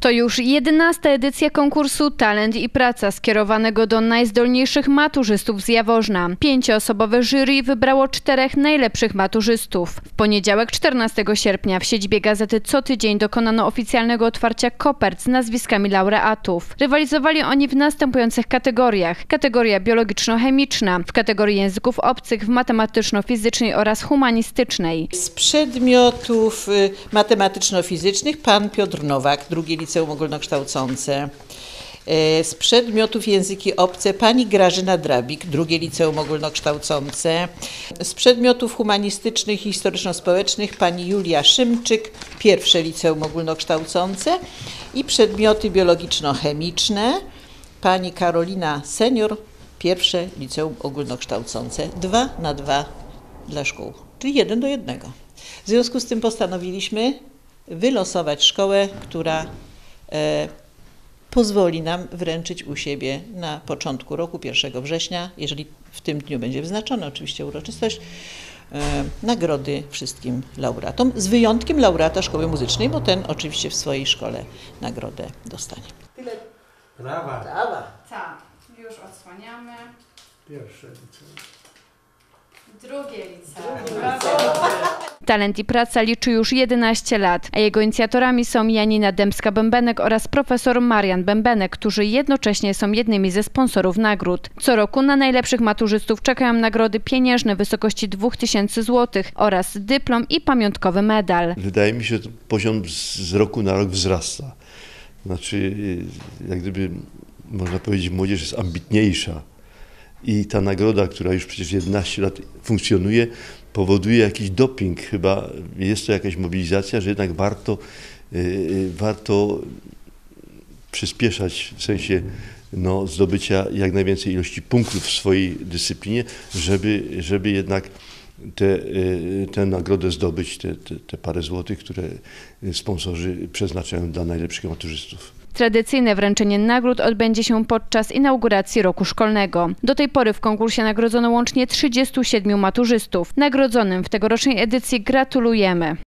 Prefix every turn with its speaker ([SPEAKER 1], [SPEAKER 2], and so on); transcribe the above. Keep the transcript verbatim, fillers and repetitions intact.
[SPEAKER 1] To już jedenasta edycja konkursu Talent i Praca skierowanego do najzdolniejszych maturzystów z Jaworzna. Pięcioosobowe jury wybrało czterech najlepszych maturzystów. W poniedziałek czternastego sierpnia w siedzibie gazety Co Tydzień dokonano oficjalnego otwarcia kopert z nazwiskami laureatów. Rywalizowali oni w następujących kategoriach. Kategoria biologiczno-chemiczna, w kategorii języków obcych, w matematyczno-fizycznej oraz humanistycznej.
[SPEAKER 2] Z przedmiotów matematyczno-fizycznych pan Piotr Nowak, drugie liceum ogólnokształcące. Z przedmiotów języki obce pani Grażyna Drabik, drugie liceum ogólnokształcące. Z przedmiotów humanistycznych i historyczno-społecznych pani Julia Szymczyk, pierwsze liceum ogólnokształcące. I przedmioty biologiczno-chemiczne pani Karolina Senior, pierwsze liceum ogólnokształcące. Dwa na dwa dla szkół, czyli jeden do jednego. W związku z tym postanowiliśmy wylosować szkołę, która e, pozwoli nam wręczyć u siebie na początku roku, pierwszego września, jeżeli w tym dniu będzie wyznaczona oczywiście uroczystość, e, nagrody wszystkim laureatom, z wyjątkiem laureata szkoły muzycznej, bo ten oczywiście w swojej szkole nagrodę dostanie. Tyle.
[SPEAKER 3] Brawa.
[SPEAKER 2] Brawa.
[SPEAKER 1] Tak, już odsłaniamy.
[SPEAKER 3] Pierwsze liceum.
[SPEAKER 1] Drugie liceum. Talent i Praca liczy już jedenaście lat, a jego inicjatorami są Janina Dębska-Bębenek oraz profesor Marian Bębenek, którzy jednocześnie są jednymi ze sponsorów nagród. Co roku na najlepszych maturzystów czekają nagrody pieniężne w wysokości dwóch tysięcy złotych oraz dyplom i pamiątkowy medal.
[SPEAKER 4] Wydaje mi się, że poziom z roku na rok wzrasta. Znaczy, jak gdyby można powiedzieć, młodzież jest ambitniejsza. I ta nagroda, która już przecież jedenaście lat funkcjonuje, powoduje jakiś doping. Chyba jest to jakaś mobilizacja, że jednak warto, yy, warto przyspieszać w sensie no, zdobycia jak najwięcej ilości punktów w swojej dyscyplinie, żeby, żeby jednak tę yy, tę nagrodę zdobyć, te, te, te parę złotych, które sponsorzy przeznaczają dla najlepszych maturzystów.
[SPEAKER 1] Tradycyjne wręczenie nagród odbędzie się podczas inauguracji roku szkolnego. Do tej pory w konkursie nagrodzono łącznie trzydziestu siedmiu maturzystów. Nagrodzonym w tegorocznej edycji gratulujemy.